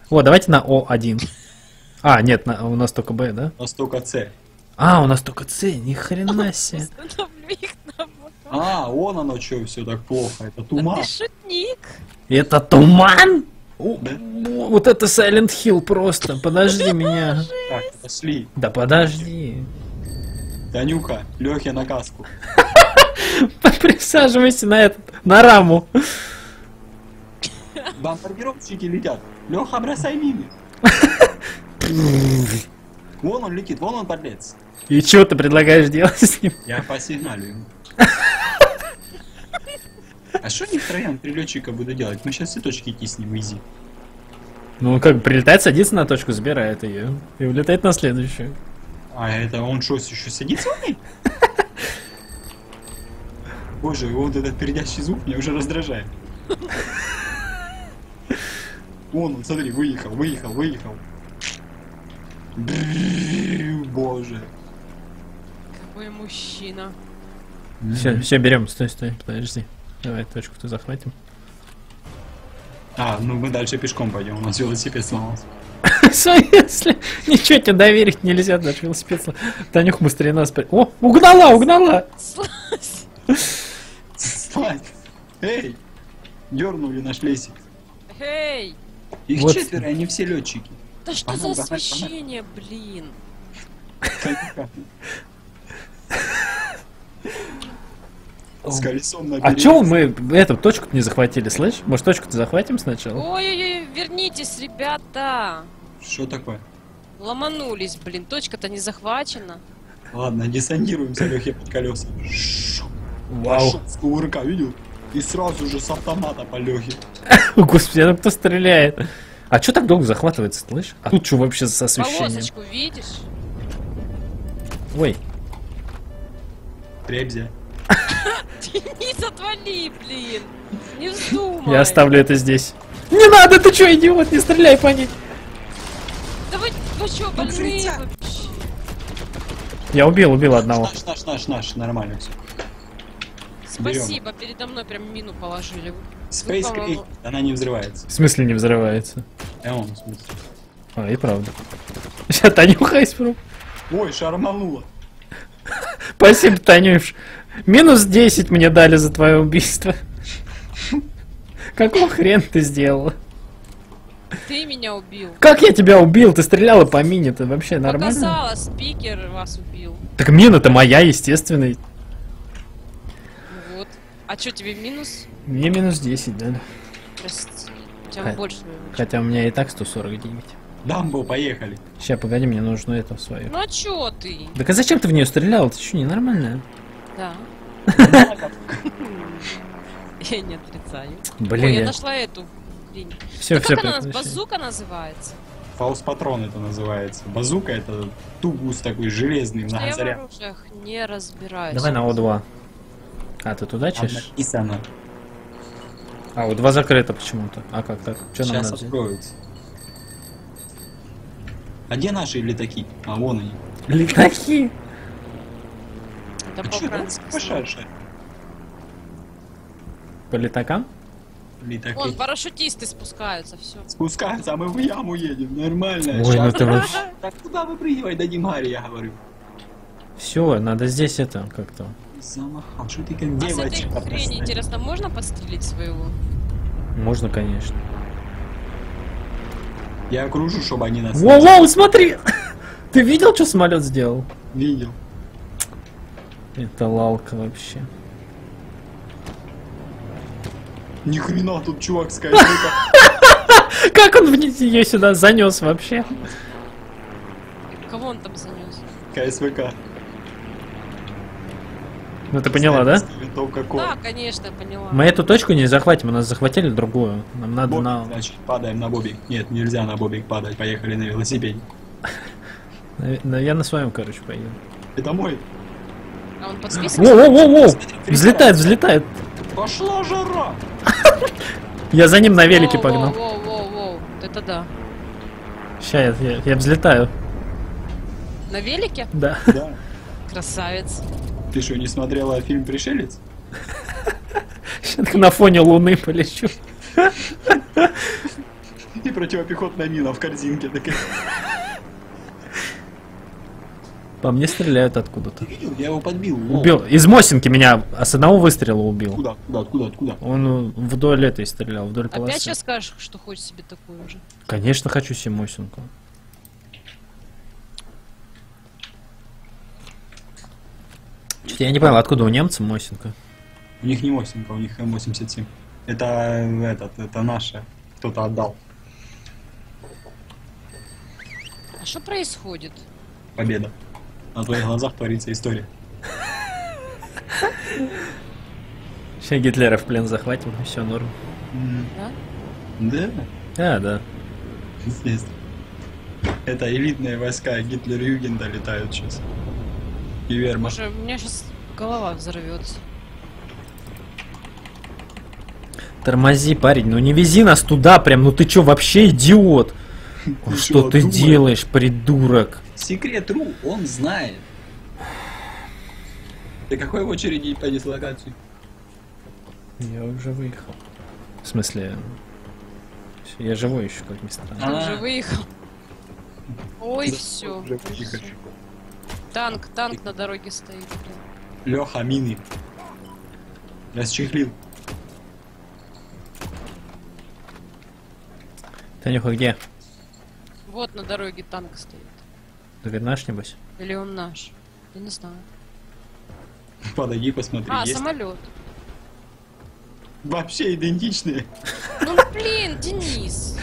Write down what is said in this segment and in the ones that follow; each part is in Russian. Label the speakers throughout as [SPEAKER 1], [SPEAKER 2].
[SPEAKER 1] О, давайте на О1. А, нет, у нас только Б, да?
[SPEAKER 2] У нас только С.
[SPEAKER 1] А, у нас только С, ни хрена себе.
[SPEAKER 3] Остановлю их на вот.
[SPEAKER 2] А, вон оно что, все так плохо. Это туман.
[SPEAKER 3] Ты шутник.
[SPEAKER 1] Это туман?
[SPEAKER 2] Да?
[SPEAKER 1] Вот это Silent Hill просто. Подожди меня.
[SPEAKER 2] Так, пошли.
[SPEAKER 1] Да подожди.
[SPEAKER 2] Танюха, Лехе на каску.
[SPEAKER 1] Присаживайся на раму.
[SPEAKER 2] Бомбардировщики летят. Леха, бросай мины. Вон он летит, вон он подлец.
[SPEAKER 1] И что ты предлагаешь делать с ним?
[SPEAKER 2] Я посигналю ему. А что они втроем три летчика будут делать? Мы сейчас все точки киснем, изи.
[SPEAKER 1] Ну, как бы прилетает, садится на точку, забирает ее. И улетает на следующую.
[SPEAKER 2] А это он что, еще садится у ней? Боже, вот этот передящий звук меня уже раздражает. Вон он, смотри, выехал. Боже.
[SPEAKER 3] Какой мужчина.
[SPEAKER 1] Все, берем, стой, подожди. Давай точку-то захватим.
[SPEAKER 2] А, ну мы дальше пешком пойдем, у нас велосипед сломался.
[SPEAKER 1] Если ничего тебе доверить нельзя, даже велосипед сломался. Танюх быстрее нас... О, угнала!
[SPEAKER 3] Слазь.
[SPEAKER 2] Слазь! Эй! Дернули наш лесик.
[SPEAKER 3] Эй!
[SPEAKER 2] Их
[SPEAKER 1] Вот.
[SPEAKER 2] четверо, они все летчики.
[SPEAKER 3] Да что за освещение, блин?
[SPEAKER 2] С колесом на
[SPEAKER 1] А чё мы эту точку-то не захватили, слышь? Может, точку-то захватим сначала?
[SPEAKER 3] Ой-ой-ой, вернитесь, ребята!
[SPEAKER 2] Что такое?
[SPEAKER 3] Ломанулись, блин, точка-то не захвачена.
[SPEAKER 2] Ладно, десантируемся, Лехе под колеса.
[SPEAKER 1] Вау.
[SPEAKER 2] Пошел с кувырка, видел? И сразу же с автомата по Лехе.
[SPEAKER 1] Господи, а кто стреляет? А чё так долго захватывается, слышь? А тут что вообще с освещением?
[SPEAKER 3] Полосочку видишь?
[SPEAKER 1] Ой.
[SPEAKER 2] Требзя.
[SPEAKER 3] Денис, отвали, блин! Не вздумай!
[SPEAKER 1] Я оставлю это здесь. Не надо, ты чё, идиот, не стреляй по ней.
[SPEAKER 3] Да вы чё, больные вообще?
[SPEAKER 1] Я убил одного.
[SPEAKER 2] Наш, нормально все.
[SPEAKER 3] Спасибо, передо мной прям мину положили.
[SPEAKER 2] Space Crate, она не взрывается.
[SPEAKER 1] В смысле не взрывается?
[SPEAKER 2] Он, в смысле.
[SPEAKER 1] А, и правда. Сейчас Танюха испру.
[SPEAKER 2] Ой, шарманула.
[SPEAKER 1] Спасибо, Танюш. Минус 10 мне дали за твое убийство. Какого хрена ты сделала?
[SPEAKER 3] Ты меня убил.
[SPEAKER 1] Как я тебя убил? Ты стреляла по мине, ты вообще нормально?
[SPEAKER 3] Показала, спикер вас убил.
[SPEAKER 1] Так мина-то моя, естественный.
[SPEAKER 3] Вот. А чё, тебе минус?
[SPEAKER 1] Мне минус 10 дали.
[SPEAKER 3] Прости. У тебя больше.
[SPEAKER 1] Хотя у меня и так 149.
[SPEAKER 2] Дамбо, поехали.
[SPEAKER 1] Сейчас, погоди, мне нужно это свое.
[SPEAKER 3] Ну а чё ты?
[SPEAKER 1] Так а зачем ты в нее стрелял? Ты что, ненормальная?
[SPEAKER 3] Да. Я не отрицаю.
[SPEAKER 1] Блин,
[SPEAKER 3] Ой, я
[SPEAKER 1] я-
[SPEAKER 3] нашла эту хрень.
[SPEAKER 1] Все,
[SPEAKER 3] Да
[SPEAKER 1] все,
[SPEAKER 3] как она, базука называется?
[SPEAKER 2] Фаус-патрон это называется. Базука это тубус такой железный,
[SPEAKER 3] Что я в
[SPEAKER 2] многозаряд.
[SPEAKER 3] оружиях не разбираюсь.
[SPEAKER 1] Давай на О2. А, ты туда
[SPEAKER 2] Там
[SPEAKER 1] чешешь?
[SPEAKER 2] написано.
[SPEAKER 1] А, О2 закрыто почему-то. А как так? Что нам
[SPEAKER 2] Сейчас
[SPEAKER 1] надо делать?
[SPEAKER 2] откроются. А где наши летаки? А, вон они.
[SPEAKER 1] Летаки!
[SPEAKER 3] Это
[SPEAKER 2] А чё,
[SPEAKER 3] по-украински.
[SPEAKER 2] пошарь.
[SPEAKER 1] По летакам?
[SPEAKER 2] Летаки.
[SPEAKER 3] Вон, парашютисты спускаются, все.
[SPEAKER 2] Спускаются, а мы в яму едем. Нормально.
[SPEAKER 1] Ой, ну
[SPEAKER 2] Щас-
[SPEAKER 1] ты вообще...
[SPEAKER 2] Так куда выпрыгивай, дадим Гарри, я говорю.
[SPEAKER 1] Все, надо здесь это как-то.
[SPEAKER 2] Замахал, что ты как
[SPEAKER 3] А с этой
[SPEAKER 2] девочка
[SPEAKER 3] хрени,
[SPEAKER 2] простая.
[SPEAKER 3] интересно, можно подстрелить своего?
[SPEAKER 1] Можно, конечно.
[SPEAKER 2] Я окружу, чтобы они нас...
[SPEAKER 1] Воу, смотри! Ты видел, что самолет сделал?
[SPEAKER 2] Видел.
[SPEAKER 1] Это лалка вообще.
[SPEAKER 2] Ни хрена тут чувак с кайфом.
[SPEAKER 1] Как он ее сюда занес вообще?
[SPEAKER 3] Кого он там занес?
[SPEAKER 2] КСВК.
[SPEAKER 1] Ну ты поняла, да?
[SPEAKER 2] Винтовка Кор.
[SPEAKER 3] Да, конечно, поняла.
[SPEAKER 1] Мы эту точку не захватим, у нас захватили другую. Нам надо
[SPEAKER 2] Бобик,
[SPEAKER 1] на...
[SPEAKER 2] значит, падаем на бобик. Нет, нельзя на бобик падать. Поехали на велосипеде.
[SPEAKER 1] Я на своем, короче, поеду.
[SPEAKER 2] Это мой.
[SPEAKER 3] А он подсписывается?
[SPEAKER 1] Воу! Взлетает!
[SPEAKER 2] Пошла жара!
[SPEAKER 1] Я за ним на велике погнал.
[SPEAKER 3] Воу, вот это да.
[SPEAKER 1] Сейчас я взлетаю.
[SPEAKER 3] На велике?
[SPEAKER 1] Да.
[SPEAKER 2] Да.
[SPEAKER 3] Красавец.
[SPEAKER 2] Ты что, не смотрела фильм «Пришелец»?
[SPEAKER 1] Сейчас на фоне луны полечу.
[SPEAKER 2] И противопехотная мина в корзинке такая.
[SPEAKER 1] По мне стреляют откуда-то.
[SPEAKER 2] Ты видел? Я его подбил. Лол.
[SPEAKER 1] Убил. Из Мосинки меня с одного выстрела убил.
[SPEAKER 2] Откуда?
[SPEAKER 1] Он вдоль этой стрелял, вдоль
[SPEAKER 3] Опять
[SPEAKER 1] полосы.
[SPEAKER 3] сейчас скажешь, что хочешь себе такую же.
[SPEAKER 1] Конечно, хочу себе Мосинку. Чё-то я не понял, откуда у немцев Мосинка?
[SPEAKER 2] У них не Мосинка, у них М87. Это наше. Кто-то отдал.
[SPEAKER 3] А что происходит?
[SPEAKER 2] Победа. На твоих глазах творится история.
[SPEAKER 1] Сейчас Гитлера в плен захватим, и все, норм.
[SPEAKER 3] Да?
[SPEAKER 2] Да?
[SPEAKER 1] Да.
[SPEAKER 2] Естественно. Это элитные войска Гитлер-Югенда летают сейчас. И Вермахт.
[SPEAKER 3] Боже, у меня сейчас голова взорвется.
[SPEAKER 1] Тормози, парень, ну не вези нас туда прям, ну ты чё, вообще идиот?
[SPEAKER 2] Ты
[SPEAKER 1] Что
[SPEAKER 2] чё,
[SPEAKER 1] ты
[SPEAKER 2] думаешь?
[SPEAKER 1] делаешь, придурок?
[SPEAKER 2] Секрет.ру, он знает. Ты какой в очереди по дислокации?
[SPEAKER 1] Я уже выехал. В смысле, я живой еще, как ни странно.
[SPEAKER 3] Ты уже выехал. Ой,
[SPEAKER 2] Да,
[SPEAKER 3] все.
[SPEAKER 2] уже выехали.
[SPEAKER 3] Танк на дороге стоит. блин.
[SPEAKER 2] Леха, мины. Расчехлил.
[SPEAKER 1] Танюха, где?
[SPEAKER 3] Вот на дороге танк стоит.
[SPEAKER 1] Ты наш, небось?
[SPEAKER 3] Или он наш? Я не знаю.
[SPEAKER 2] Подойди, посмотри.
[SPEAKER 3] А,
[SPEAKER 2] есть.
[SPEAKER 3] самолет.
[SPEAKER 2] Вообще идентичные.
[SPEAKER 3] Ну блин, Денис.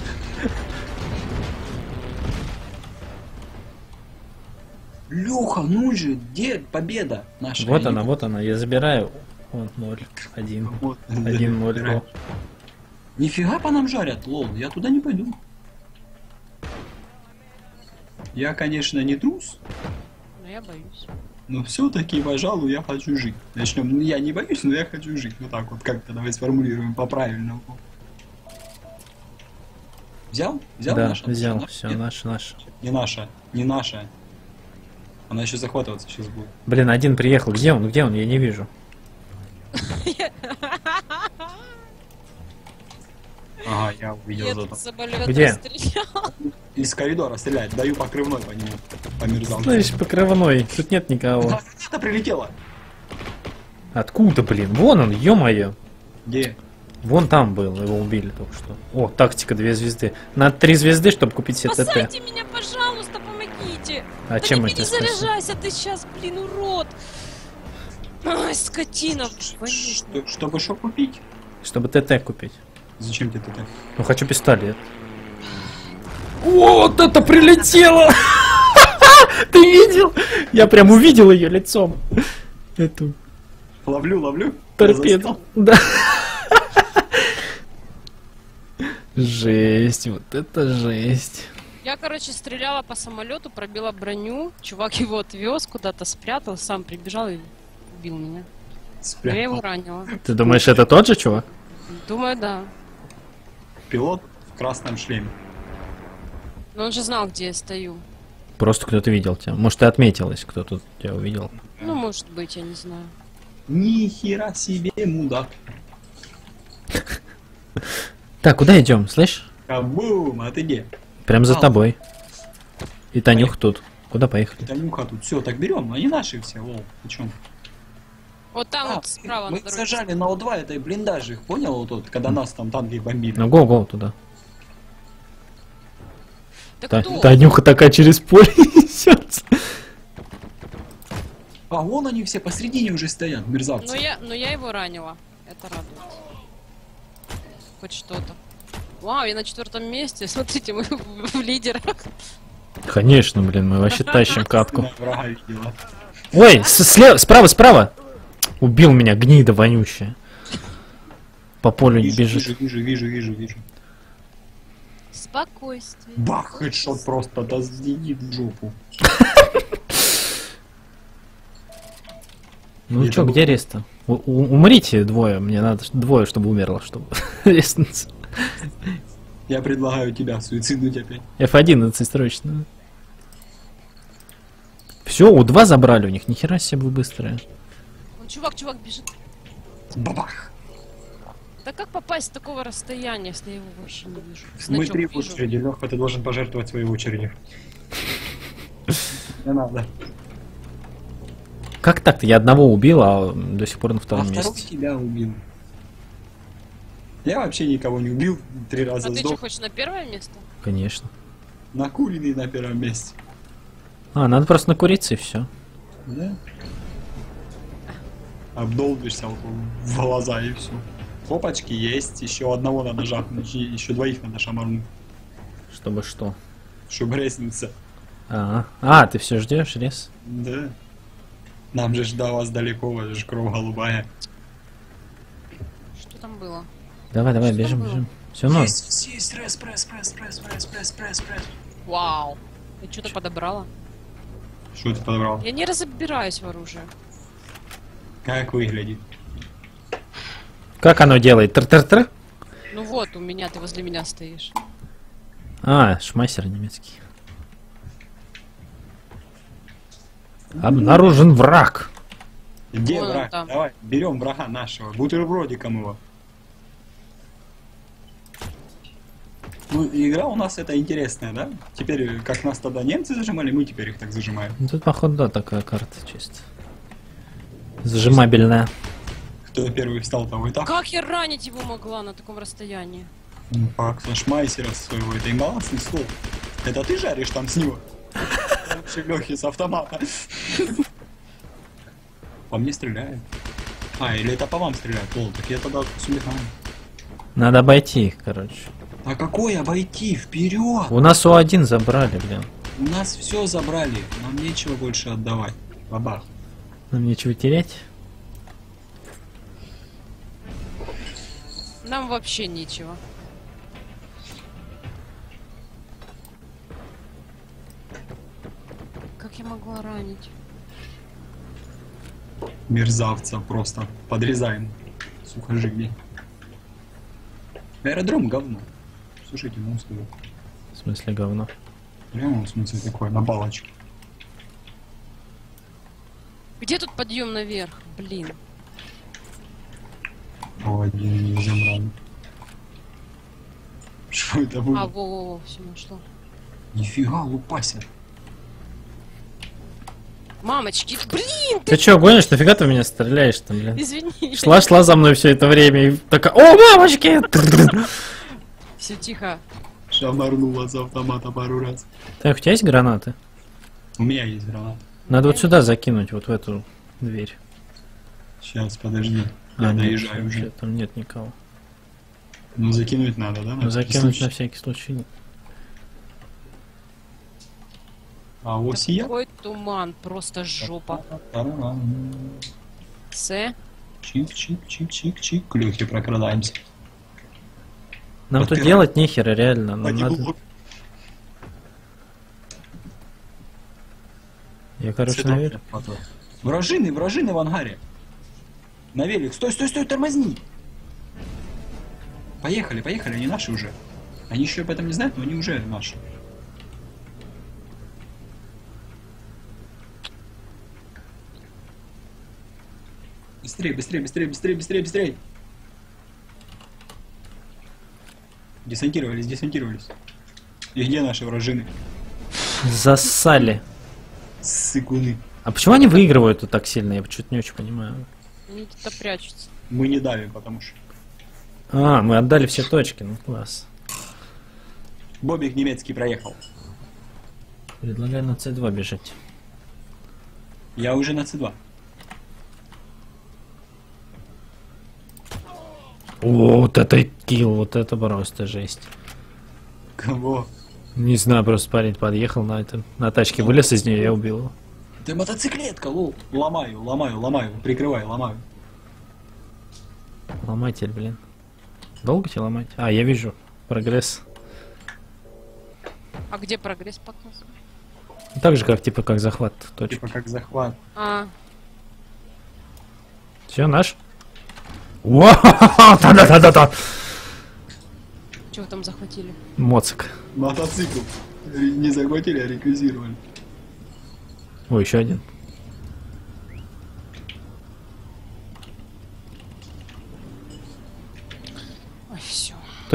[SPEAKER 2] Леха, ну же, где победа наша?
[SPEAKER 1] Вот она, я забираю. Вот 0, 1,
[SPEAKER 2] Вот,
[SPEAKER 1] 1, 0.
[SPEAKER 2] забирай. Нифига по нам жарят, лол, я туда не пойду. Я, конечно, не трус,
[SPEAKER 3] Но я боюсь.
[SPEAKER 2] но все-таки, пожалуй, я хочу жить. Начнем. Ну, я не боюсь, но я хочу жить. Вот так вот как-то давай сформулируем по-правильному. Взял? Взял
[SPEAKER 1] Да,
[SPEAKER 2] наша?
[SPEAKER 1] взял,
[SPEAKER 2] Наша?
[SPEAKER 1] все,
[SPEAKER 2] Нет,
[SPEAKER 1] наш.
[SPEAKER 2] Не наша, не наша. Она еще захватываться сейчас будет.
[SPEAKER 1] Блин, один приехал, где он, я не вижу.
[SPEAKER 2] Ага, я увидел
[SPEAKER 3] Этот
[SPEAKER 2] зато.
[SPEAKER 3] самолет
[SPEAKER 1] Где?
[SPEAKER 3] расстрелял.
[SPEAKER 2] Из коридора стреляет, даю покрывной по нему. Померзал.
[SPEAKER 1] Значит, покрывной, тут нет никого.
[SPEAKER 2] Это прилетело.
[SPEAKER 1] Откуда, блин? Вон он, ё-моё.
[SPEAKER 2] Где?
[SPEAKER 1] Вон там был, его убили только что. О, тактика 2 звезды. Надо 3 звезды, чтобы купить себе ТТ.
[SPEAKER 3] Спасайте меня, пожалуйста, помогите.
[SPEAKER 1] А
[SPEAKER 3] Да
[SPEAKER 1] чем
[SPEAKER 3] не
[SPEAKER 1] мы тебя спасем?
[SPEAKER 3] перезаряжайся ты сейчас, блин, урод. Ай, скотина. вонючая.
[SPEAKER 2] Чтобы что купить?
[SPEAKER 1] Чтобы ТТ купить.
[SPEAKER 2] Зачем тебе это?
[SPEAKER 1] Ну, хочу пистолет. Вот это прилетело! Ты видел? Я прям увидел ее лицом. Эту
[SPEAKER 2] Ловлю.
[SPEAKER 1] торпеду. Да. Жесть, вот это жесть.
[SPEAKER 3] Я, короче, стреляла по самолету, пробила броню. Чувак его отвез, куда-то спрятал, сам прибежал и убил меня. Я его ранила.
[SPEAKER 1] Ты думаешь, это тот же чувак?
[SPEAKER 3] Думаю, да.
[SPEAKER 2] Пилот в красном шлеме.
[SPEAKER 3] Но он же знал, где я стою.
[SPEAKER 1] Просто кто-то видел тебя. Может, ты отметилась, кто-то тебя увидел.
[SPEAKER 3] Ну, может быть, я не знаю.
[SPEAKER 2] Ни хера себе, мудак.
[SPEAKER 1] Так, куда идем, слышь?
[SPEAKER 2] Кабум, а ты где?
[SPEAKER 1] Прям за
[SPEAKER 2] Ау.
[SPEAKER 1] тобой. И Танюх тут. Куда поехали?
[SPEAKER 2] Танюха тут. Все, так берем. Они наши все, лол. Ты чё?
[SPEAKER 3] Вот там
[SPEAKER 2] А,
[SPEAKER 3] вот справа
[SPEAKER 2] мы
[SPEAKER 3] на дороге.
[SPEAKER 2] сажали на О2 этой блиндаж, их понял вот тот, когда нас там танки бомбили.
[SPEAKER 1] Ну, гоу туда.
[SPEAKER 3] Да кто?
[SPEAKER 1] Танюха такая через поле несется.
[SPEAKER 2] А вон они все посредине уже стоят, мерзавцы.
[SPEAKER 3] Но я его ранила. Это радует. Хоть что-то. Вау, я на 4-м месте. Смотрите, мы в лидерах.
[SPEAKER 1] Конечно, блин, мы вообще тащим катку.
[SPEAKER 2] На врага видела.
[SPEAKER 1] Ой, слева, справа. Убил меня, гнида вонючая. По полю не бежит.
[SPEAKER 2] Вижу.
[SPEAKER 3] Спокойствие.
[SPEAKER 2] Бах, хедшот просто, да сдени в жопу.
[SPEAKER 1] Ну
[SPEAKER 2] Это
[SPEAKER 1] чё,
[SPEAKER 2] был-
[SPEAKER 1] где реста? Умрите двое, мне надо двое, чтобы умерло, чтобы резнуться.
[SPEAKER 2] Я предлагаю тебя суициднуть опять.
[SPEAKER 1] F11 срочно. Все, У2 забрали у них, нихера себе вы быстрые.
[SPEAKER 3] Вон чувак бежит.
[SPEAKER 2] Бабах.
[SPEAKER 3] Да как попасть с такого расстояния, если я его вообще не вижу?
[SPEAKER 2] Мы
[SPEAKER 3] Значок
[SPEAKER 2] 3 в
[SPEAKER 3] вижу.
[SPEAKER 2] очереди, Лёха, ты должен пожертвовать своей очередью. Не надо.
[SPEAKER 1] Как так-то? Я одного убил, а до сих пор на
[SPEAKER 2] А
[SPEAKER 1] втором
[SPEAKER 2] второй
[SPEAKER 1] месте.
[SPEAKER 2] тебя убил. Я вообще никого не убил, 3 раза
[SPEAKER 3] А ты что,
[SPEAKER 2] сдох.
[SPEAKER 3] хочешь на первое место?
[SPEAKER 1] Конечно.
[SPEAKER 2] Накуренный на первом месте.
[SPEAKER 1] А, надо просто накуриться и все.
[SPEAKER 2] Да? Обдолбишься вот в глаза и все. Опачки есть, еще одного надо жахнуть, еще 2 надо шамарнуть,
[SPEAKER 1] Чтобы что?
[SPEAKER 2] чтобы резниться.
[SPEAKER 1] А, ты все ждешь, рез?
[SPEAKER 2] Да. Нам же до вас далеко, вот же кровь голубая.
[SPEAKER 3] Что там было?
[SPEAKER 1] Давай, давай,
[SPEAKER 3] Что
[SPEAKER 1] бежим,
[SPEAKER 3] было?
[SPEAKER 1] бежим. Все, ну.
[SPEAKER 2] Есть, пресс.
[SPEAKER 3] Вау. Ты что-то подобрала?
[SPEAKER 2] Что ты подобрал?
[SPEAKER 3] Я не разбираюсь в оружии.
[SPEAKER 2] Как выглядит?
[SPEAKER 1] Как оно делает? Тр-тр-тр?
[SPEAKER 3] Ну вот, у меня, ты возле меня стоишь.
[SPEAKER 1] А, шмайсер немецкий. Обнаружен враг.
[SPEAKER 2] Где
[SPEAKER 3] Вон он
[SPEAKER 2] враг?
[SPEAKER 3] там.
[SPEAKER 2] Давай, берем врага нашего, бутербродиком его. Ну, игра у нас это интересная, да? Теперь, как нас тогда немцы зажимали, мы теперь их так зажимаем.
[SPEAKER 1] Ну, тут, походу, да, такая карта чисто. Зажимабельная.
[SPEAKER 2] Кто первый встал, того и так.
[SPEAKER 3] Как я ранить его могла на таком расстоянии?
[SPEAKER 2] Ну, как со шмайсера своего, это имбалансный стол. Это ты жаришь там с него? Вообще Лёхи с автомата. По мне стреляют. А, или это по вам стреляют? О, так я тогда сулихан.
[SPEAKER 1] Надо обойти их, короче.
[SPEAKER 2] А какой обойти? Вперед!
[SPEAKER 1] У нас У1 забрали, блин.
[SPEAKER 2] У нас все забрали, нам нечего больше отдавать. Бабах.
[SPEAKER 1] Нам нечего терять.
[SPEAKER 3] Нам вообще нечего. Как я могла ранить?
[SPEAKER 2] Мерзавца просто подрезаем. Сухожилий. Аэродром говно. Слушайте, ну скажу.
[SPEAKER 1] В смысле говно.
[SPEAKER 2] Прямо в смысле такое, на палочке.
[SPEAKER 3] Где тут подъем наверх? Блин.
[SPEAKER 2] О, один не забрали. Что это было?
[SPEAKER 3] А, во-во-во, все нашло.
[SPEAKER 2] Нифига, лупасят.
[SPEAKER 3] Мамочки, блин,
[SPEAKER 1] Ты чё, гонишь? Нафига ты в меня стреляешь там, блин?
[SPEAKER 3] извини.
[SPEAKER 1] Шла за мной все это время и такая, о, мамочки!
[SPEAKER 3] Все тихо.
[SPEAKER 2] Шамарнула с автомата пару раз.
[SPEAKER 1] Так, у тебя есть гранаты?
[SPEAKER 2] У меня есть граната.
[SPEAKER 1] Надо вот сюда закинуть, вот в эту дверь.
[SPEAKER 2] Сейчас, подожди. Я
[SPEAKER 1] нет,
[SPEAKER 2] доезжаю уже.
[SPEAKER 1] там нет никого.
[SPEAKER 2] Ну закинуть надо, да?
[SPEAKER 1] Ну, закинуть
[SPEAKER 2] случай?
[SPEAKER 1] на всякий случай.
[SPEAKER 2] А ось я?
[SPEAKER 3] Какой туман, просто жопа.
[SPEAKER 2] Тарарам.
[SPEAKER 3] С.
[SPEAKER 2] Чик-чик-чик-чик-чик. К Лёхе прокрадаемся.
[SPEAKER 1] Нам тут
[SPEAKER 2] Подпирай.
[SPEAKER 1] делать нехера, реально. Нам
[SPEAKER 2] Пойди в
[SPEAKER 1] надо...
[SPEAKER 2] угол.
[SPEAKER 1] Я, короче,
[SPEAKER 2] Цветок
[SPEAKER 1] наверх.
[SPEAKER 2] потом. Вражины в ангаре. На велик. Стой, тормозни. Поехали, они наши уже. Они еще об этом не знают, но они уже наши. Быстрее. Десантировались. И где наши вражины?
[SPEAKER 1] Зассали.
[SPEAKER 2] Сыкуны.
[SPEAKER 1] А почему они выигрывают тут так сильно? Я что-то не очень понимаю.
[SPEAKER 3] Они где-то прячутся.
[SPEAKER 2] Мы не давим, потому что...
[SPEAKER 1] А, мы отдали все точки, ну класс.
[SPEAKER 2] Бобик немецкий проехал.
[SPEAKER 1] Предлагаю на С2 бежать.
[SPEAKER 2] Я уже на С2.
[SPEAKER 1] О, вот это килл, вот это просто жесть.
[SPEAKER 2] Кого?
[SPEAKER 1] Не знаю, просто парень подъехал на тачке, вылез из нее, я убил его.
[SPEAKER 2] Ты мотоциклетка, лол. Ломаю. Прикрывай, ломаю.
[SPEAKER 1] Ломатель, блин. Долго тебе ломать? А, я вижу. Прогресс.
[SPEAKER 3] А где прогресс показывает?
[SPEAKER 1] Так же, как типа как захват точки.
[SPEAKER 2] Типа как захват.
[SPEAKER 3] А,
[SPEAKER 1] Все, наш. Да-да-да-да-да.
[SPEAKER 3] что вы там захватили?
[SPEAKER 1] Моцик.
[SPEAKER 2] Мотоцикл. Не захватили, а реквизировали.
[SPEAKER 1] О, еще один.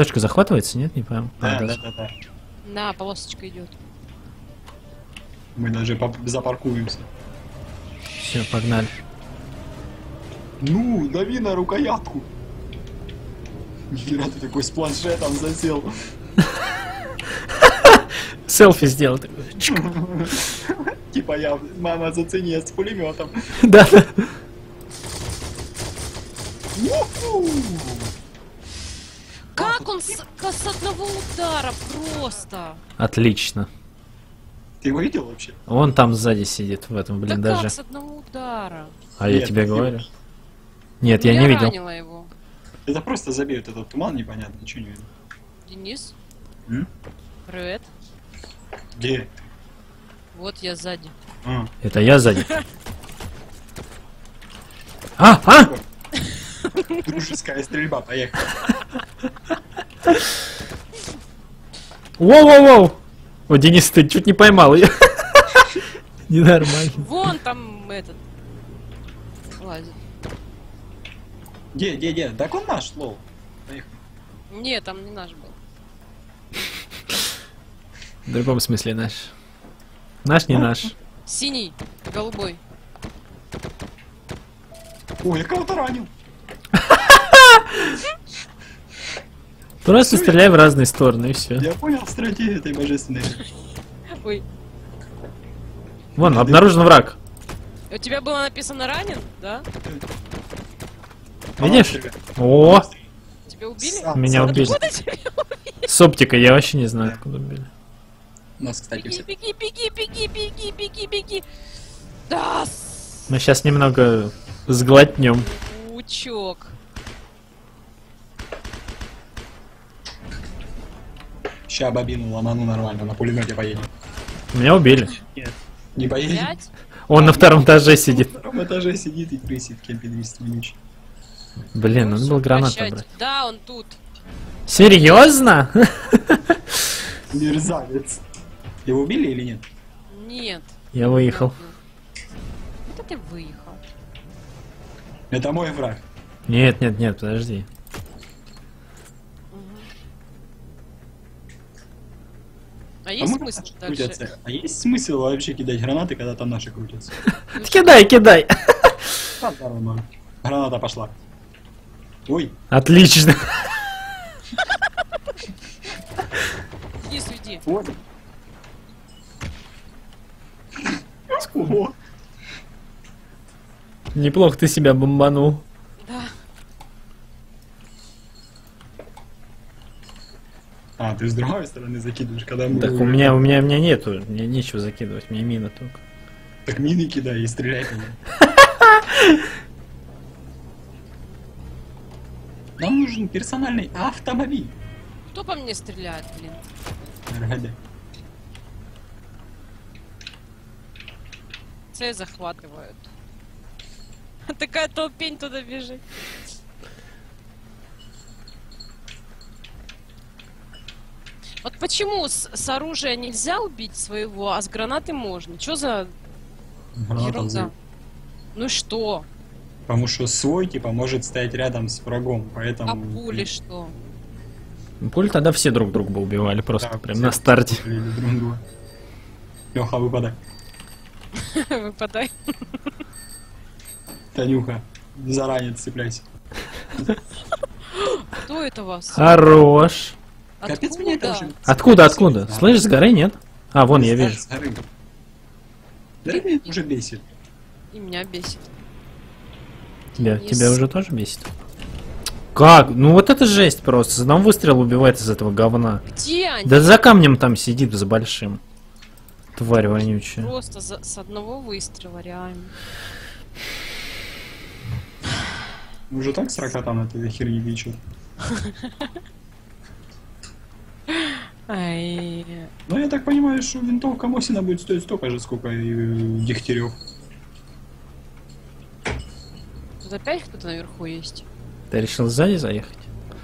[SPEAKER 1] Точка захватывается, нет? Не пойму.
[SPEAKER 2] Да,
[SPEAKER 1] А,
[SPEAKER 2] да, да, да.
[SPEAKER 3] На, полосочка идет.
[SPEAKER 2] Мы даже запаркуемся.
[SPEAKER 1] Все, погнали.
[SPEAKER 2] Ну, дави на рукоятку. Нихера ты такой с планшетом засел.
[SPEAKER 1] Селфи сделал. Такой. Чик.
[SPEAKER 2] Типа я, мама, зацени с пулеметом.
[SPEAKER 1] Да.
[SPEAKER 3] Как он с одного удара просто?
[SPEAKER 1] Отлично.
[SPEAKER 2] Ты его видел вообще?
[SPEAKER 1] Он там сзади сидит в этом
[SPEAKER 3] Да
[SPEAKER 1] блиндаже.
[SPEAKER 3] как с одного удара?
[SPEAKER 1] А я
[SPEAKER 2] Нет,
[SPEAKER 1] тебе
[SPEAKER 2] ты
[SPEAKER 1] говорю.
[SPEAKER 2] видишь?
[SPEAKER 1] Нет,
[SPEAKER 3] Ну,
[SPEAKER 1] я не видел.
[SPEAKER 3] ранила его.
[SPEAKER 2] Это просто забей вот этот туман непонятно, ничего не видно.
[SPEAKER 3] Денис,
[SPEAKER 2] М?
[SPEAKER 3] привет.
[SPEAKER 2] Где?
[SPEAKER 3] Вот я сзади.
[SPEAKER 2] А.
[SPEAKER 1] Это я сзади. А!
[SPEAKER 2] Дружеская стрельба, поехали.
[SPEAKER 1] Воу-воу-воу! О, Денис, ты чуть не поймал ее. Ненормально.
[SPEAKER 3] Вон там этот лазит.
[SPEAKER 2] Где? Так он наш, лол. Поехали.
[SPEAKER 3] Не, там не наш был.
[SPEAKER 1] В другом смысле наш. Наш не наш.
[SPEAKER 3] Синий, голубой.
[SPEAKER 2] Ой, я кого-то ранил.
[SPEAKER 1] Просто стреляй в разные стороны и все.
[SPEAKER 2] Я понял стратегию этой божественной.
[SPEAKER 3] Ой,
[SPEAKER 1] Вон, обнаружен враг.
[SPEAKER 3] у тебя было написано ранен, да?
[SPEAKER 1] Видишь? О,
[SPEAKER 3] Тебя убили?
[SPEAKER 1] меня убили.
[SPEAKER 3] Откуда тебя?
[SPEAKER 1] С оптикой я вообще не знаю, откуда убили.
[SPEAKER 2] Нас, кстати,
[SPEAKER 3] Беги,
[SPEAKER 2] все.
[SPEAKER 3] беги, беги, беги, беги, беги, беги. Да,
[SPEAKER 1] Мы сейчас немного сглотнем.
[SPEAKER 3] сучок.
[SPEAKER 2] Ща бобину ломану нормально, на пулемете поедем.
[SPEAKER 1] Меня убили.
[SPEAKER 2] Нет. Не поедем?
[SPEAKER 3] 5?
[SPEAKER 1] Он на втором этаже сидит.
[SPEAKER 2] На втором этаже сидит и крысит кемпинг-200
[SPEAKER 1] Блин, надо было гранату брать.
[SPEAKER 3] Да, он тут.
[SPEAKER 1] Серьезно?
[SPEAKER 2] Мерзавец. Его убили или нет?
[SPEAKER 3] Нет.
[SPEAKER 1] Я выехал.
[SPEAKER 3] Это ты выехал.
[SPEAKER 2] Это мой враг.
[SPEAKER 1] Нет, нет, нет, подожди.
[SPEAKER 3] А есть
[SPEAKER 2] мы
[SPEAKER 3] смысл
[SPEAKER 2] наши
[SPEAKER 3] дальше?
[SPEAKER 2] крутятся. А есть смысл вообще кидать гранаты, когда там наши крутятся?
[SPEAKER 1] Кидай, кидай.
[SPEAKER 2] А, да, нормально. Граната пошла. Ой,
[SPEAKER 1] Отлично.
[SPEAKER 3] Денис, уйди.
[SPEAKER 2] ой. Ого.
[SPEAKER 1] Неплохо ты себя бомбанул.
[SPEAKER 3] Да.
[SPEAKER 2] А, ты с другой стороны закидываешь, когда мы...
[SPEAKER 1] Так у меня нету, мне нечего закидывать, мне мина только.
[SPEAKER 2] Так мины кидай и стреляй по ним. Нам нужен персональный автомобиль.
[SPEAKER 3] Кто по мне стреляет, блин?
[SPEAKER 2] РГД.
[SPEAKER 3] Цель захватывают. Такая толпень туда бежит. Вот почему с оружия нельзя убить своего, а с гранаты можно? Чё за
[SPEAKER 2] Граната
[SPEAKER 3] ерунда?
[SPEAKER 2] взрыв.
[SPEAKER 3] Ну и что?
[SPEAKER 2] Потому что свой, типа, может стоять рядом с врагом, поэтому...
[SPEAKER 3] А пули что?
[SPEAKER 1] Пуль тогда все друг друга бы убивали, просто
[SPEAKER 2] Да,
[SPEAKER 1] прям
[SPEAKER 2] все
[SPEAKER 1] на старте.
[SPEAKER 2] стреляли друг друга. Леха, выпадай.
[SPEAKER 3] Выпадай.
[SPEAKER 2] Танюха, заранее цепляйся.
[SPEAKER 3] Кто это вас?
[SPEAKER 1] Хорош.
[SPEAKER 2] Капец меня это
[SPEAKER 3] Откуда?
[SPEAKER 2] уже...
[SPEAKER 1] Откуда, откуда? Слышишь, с горы нет? А, вон, я вижу.
[SPEAKER 2] С горы. Да, меня это уже бесит.
[SPEAKER 3] И меня бесит.
[SPEAKER 1] Тебя
[SPEAKER 3] Денис.
[SPEAKER 1] уже тоже бесит? Как? Ну вот это жесть просто. С одного выстрела убивает из этого говна.
[SPEAKER 3] Где они?
[SPEAKER 1] Да за камнем там сидит, за большим. Тварь вонючая.
[SPEAKER 3] Просто с одного выстрела, реально.
[SPEAKER 2] Уже так 40 там этой херни вечер.
[SPEAKER 3] Ай.
[SPEAKER 2] Ну, я так понимаю, что винтовка Мосина будет стоить столько же, сколько и Дегтярев.
[SPEAKER 3] Тут опять кто-то наверху есть.
[SPEAKER 1] Ты решил сзади заехать?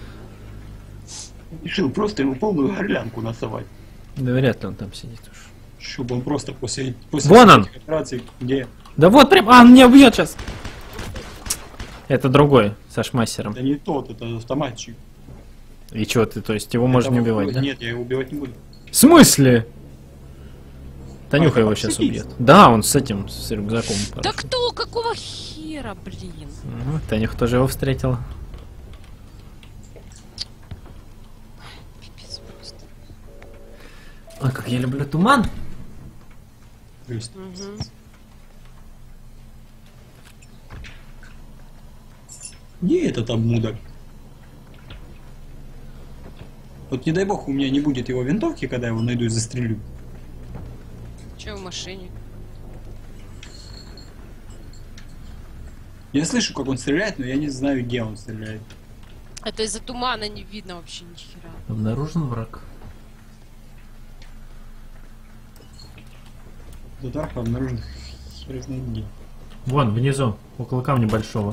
[SPEAKER 2] Решил просто ему полную горлянку насовать.
[SPEAKER 1] Да вряд ли он там сидит уж.
[SPEAKER 2] Чтобы он просто после
[SPEAKER 1] Вон он!
[SPEAKER 2] этих операций, где...
[SPEAKER 1] Да вот прям, а, он меня убьет сейчас. Это другой, со шмассером.
[SPEAKER 2] Это не тот, это автоматчик.
[SPEAKER 1] И чё ты, то есть его можно не убивать, да?
[SPEAKER 2] Нет, я его убивать не буду.
[SPEAKER 1] В смысле? Танюха
[SPEAKER 2] А,
[SPEAKER 1] его
[SPEAKER 2] это
[SPEAKER 1] сейчас
[SPEAKER 2] пацифист.
[SPEAKER 1] убьет. Да, он с этим, с рюкзаком.
[SPEAKER 3] Да
[SPEAKER 1] пошел.
[SPEAKER 3] кто? Какого хера, блин?
[SPEAKER 1] Танюха тоже его встретила.
[SPEAKER 3] Пипец просто.
[SPEAKER 1] Ой, как я люблю туман.
[SPEAKER 2] Плюс.
[SPEAKER 3] Мгм.
[SPEAKER 2] Где этот обмудок? Вот не дай бог у меня не будет его винтовки, когда я его найду и застрелю.
[SPEAKER 3] Че в машине?
[SPEAKER 2] Я слышу, как он стреляет, но я не знаю, где он стреляет.
[SPEAKER 3] Это из-за тумана не видно вообще ни хера.
[SPEAKER 1] Обнаружен враг.
[SPEAKER 2] Тут арка обнаружен хер знает где.
[SPEAKER 1] Вон, внизу, около камня большого.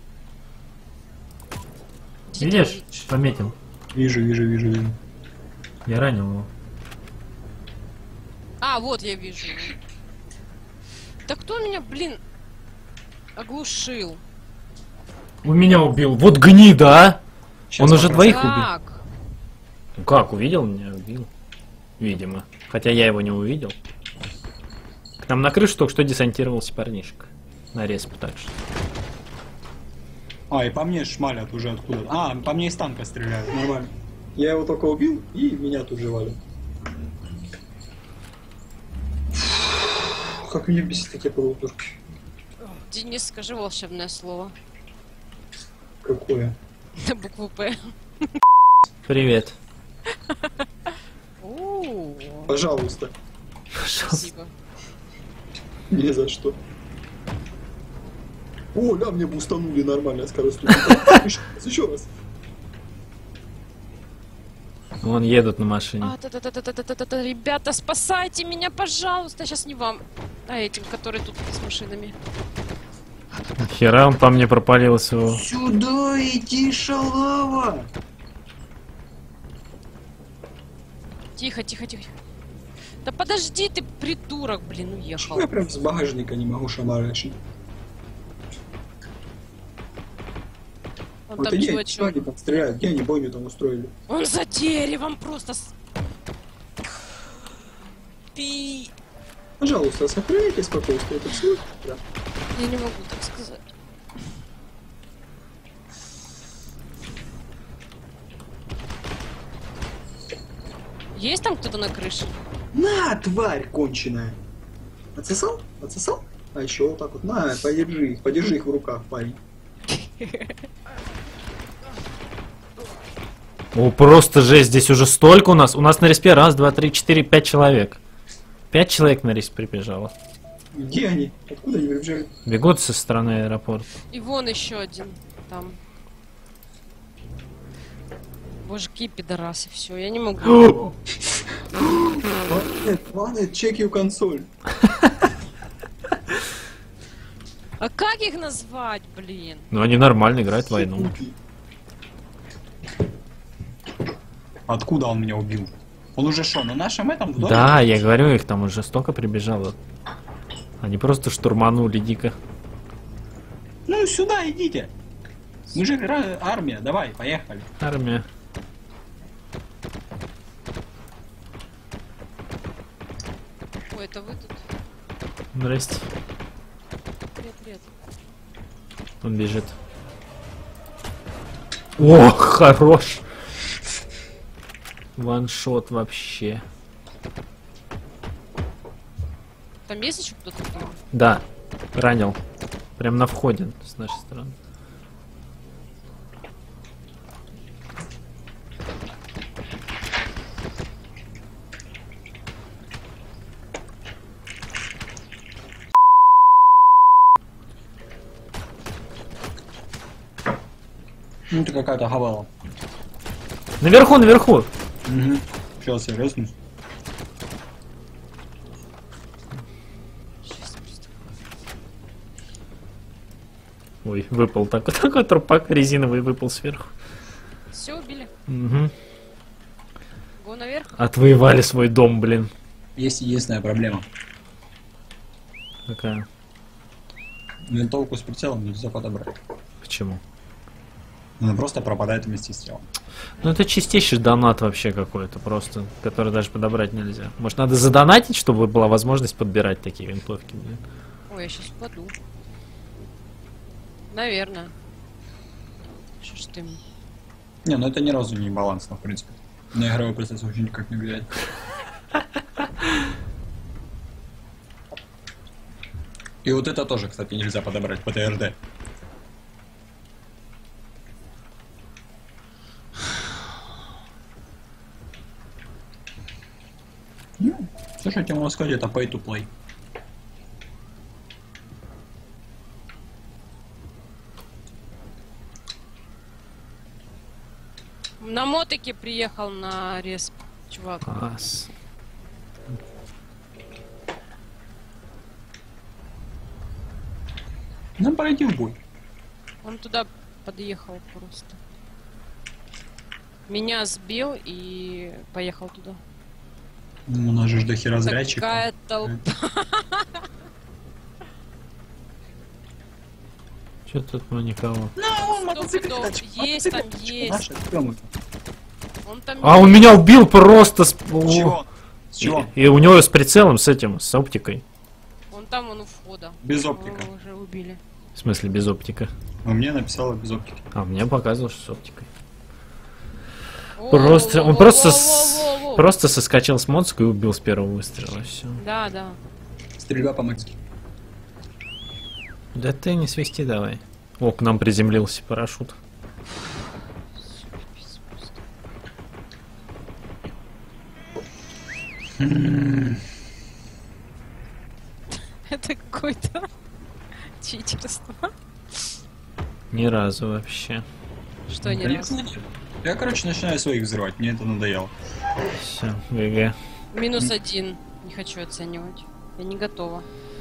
[SPEAKER 3] Где ты
[SPEAKER 1] Видишь?
[SPEAKER 3] видишь?
[SPEAKER 1] Пометил.
[SPEAKER 2] Вижу.
[SPEAKER 1] Я ранил его.
[SPEAKER 3] А, вот я вижу. Да кто меня, блин, оглушил?
[SPEAKER 1] Он меня убил. Вот гнида, а!
[SPEAKER 2] Щас
[SPEAKER 1] Он уже
[SPEAKER 2] попробую.
[SPEAKER 1] двоих убил.
[SPEAKER 3] Как?
[SPEAKER 1] Ну как, увидел меня? Убил. Видимо. Хотя я его не увидел. К нам на крышу только что десантировался парнишка. На респу так что.
[SPEAKER 2] А, и по мне шмалят уже откуда. А, по мне из танка стреляют, нормально. Я его только убил, и меня тут же валят. Как меня бесит такие полуторки.
[SPEAKER 3] Денис, скажи волшебное слово.
[SPEAKER 2] Какое?
[SPEAKER 3] На букву П.
[SPEAKER 1] Привет.
[SPEAKER 3] О,
[SPEAKER 2] Пожалуйста.
[SPEAKER 3] спасибо.
[SPEAKER 2] Не за что. О, да, мне бустанули нормально скорость. Еще раз.
[SPEAKER 1] Вон едут на машине.
[SPEAKER 3] Та-та-та-та-та-та-та-та. Ребята, спасайте меня, пожалуйста. Сейчас не вам, а этим, которые тут с машинами.
[SPEAKER 1] Хера он по мне пропалился его.
[SPEAKER 2] Сюда иди, шалава!
[SPEAKER 3] Тихо, тихо, тихо. Да подожди ты, придурок, блин, уехал.
[SPEAKER 2] Я прям с багажника не могу шамарашить.
[SPEAKER 3] Он
[SPEAKER 2] Вот
[SPEAKER 3] там
[SPEAKER 2] иди,
[SPEAKER 3] чувачок.
[SPEAKER 2] что они там стреляют? Где они бойню там устроили?
[SPEAKER 3] Он за деревом просто. Пи.
[SPEAKER 2] Пожалуйста, сохраняйте спокойствие, это все. Да.
[SPEAKER 3] Я не могу так сказать. Есть там кто-то на крыше?
[SPEAKER 2] На, тварь конченая! Отсосал? Отсосал? А еще вот так вот. На, подержи их в руках, парень.
[SPEAKER 1] О, просто жесть, здесь уже столько у нас. У нас на респе 1, 2, 3, 4, 5 человек. 5 человек на респ прибежало.
[SPEAKER 2] Где они? Откуда они прибежали?
[SPEAKER 1] Бегут со стороны аэропорта.
[SPEAKER 3] И вон еще один там. Боже, какие пидорасы, все, я не могу.
[SPEAKER 2] Ладно, чекаю консоль.
[SPEAKER 3] А как их назвать, блин?
[SPEAKER 1] Ну они нормально играют в войну.
[SPEAKER 2] Откуда он меня убил? Он уже шо, на нашем этом в доме?
[SPEAKER 1] Да, я говорю, их там уже столько прибежало. Они просто штурманули дико.
[SPEAKER 2] Ну сюда идите. Мы же армия, давай, поехали.
[SPEAKER 1] Армия.
[SPEAKER 3] Ой, это вы тут?
[SPEAKER 1] Здрасте.
[SPEAKER 3] Привет, привет.
[SPEAKER 1] Он бежит. О, хорош. Ваншот вообще.
[SPEAKER 3] Там есть еще кто-то?
[SPEAKER 1] Да, ранил. Прям на входе с нашей стороны.
[SPEAKER 2] Ну ты какая-то хавала.
[SPEAKER 1] Наверху, наверху.
[SPEAKER 2] Угу. Сейчас я резнусь.
[SPEAKER 1] Ой, выпал такой трупак резиновый выпал сверху.
[SPEAKER 3] Все, убили?
[SPEAKER 1] Угу.
[SPEAKER 3] Го наверх?
[SPEAKER 1] Отвоевали свой дом, блин.
[SPEAKER 2] Есть единственная проблема.
[SPEAKER 1] Какая?
[SPEAKER 2] 2 Винтовку с прицелом нельзя подобрать.
[SPEAKER 1] Почему? 2 Винтовку с прицелом нельзя подобрать. Почему? 2 Винтовку с прицелом нельзя подобрать. Почему?
[SPEAKER 2] 2 Винтовку с прицелом нельзя подобрать. Он просто пропадает вместе с телом.
[SPEAKER 1] Ну это чистейший донат вообще какой-то просто, который даже подобрать нельзя. Может надо задонатить, чтобы была возможность подбирать такие винтовки, блин.
[SPEAKER 3] Ой, я сейчас упаду. Наверное. Что ж ты...
[SPEAKER 2] Не, ну это ни разу не балансно, в принципе. На игровой процесс вообще никак не влияет. И вот это тоже, кстати, нельзя подобрать по ТРД. Ну, все, что я тебе могу сказать, это pay to play.
[SPEAKER 3] На мотике приехал на респ, чувак.
[SPEAKER 1] Класс.
[SPEAKER 2] Ну, пойди в бой.
[SPEAKER 3] Он туда подъехал просто. Меня сбил и поехал туда.
[SPEAKER 2] Ну, у нас же до хера зрячий.
[SPEAKER 3] Такая толпа.
[SPEAKER 1] Че тут ну никого?
[SPEAKER 3] Есть там, есть. Он там
[SPEAKER 1] А он меня убил просто с...
[SPEAKER 2] Чего? С чего?
[SPEAKER 1] И у него с прицелом, с этим, с оптикой.
[SPEAKER 3] Он там, он у входа.
[SPEAKER 2] Без оптика.
[SPEAKER 3] Его уже убили.
[SPEAKER 1] В смысле без оптика?
[SPEAKER 2] А мне написала без оптики.
[SPEAKER 1] А мне показывал, что с оптикой.
[SPEAKER 3] О,
[SPEAKER 1] Просто, он
[SPEAKER 3] во,
[SPEAKER 1] просто,
[SPEAKER 3] во, во, во, во.
[SPEAKER 1] просто соскочил с моцика и убил с первого выстрела, все.
[SPEAKER 3] Да, да.
[SPEAKER 2] Стрельба по-морски.
[SPEAKER 1] Да ты не свисти давай. О, к нам приземлился парашют.
[SPEAKER 3] Это какой-то читерство.
[SPEAKER 1] Ни разу вообще.
[SPEAKER 3] Что не раз?
[SPEAKER 2] Я, короче, начинаю своих взрывать, мне это надоело.
[SPEAKER 1] Все, ГГ.
[SPEAKER 3] -1. Не хочу оценивать. Я не готова.